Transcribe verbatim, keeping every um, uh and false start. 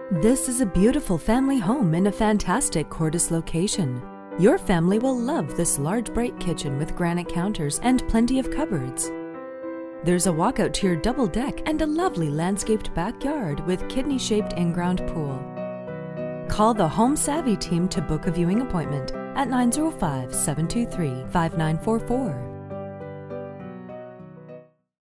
This is a beautiful family home in a fantastic Courtice location. Your family will love this large bright kitchen with granite counters and plenty of cupboards. There's a walkout to your double deck and a lovely landscaped backyard with kidney-shaped in-ground pool. Call the Home Savvy team to book a viewing appointment at nine zero five, seven two three, five nine four four.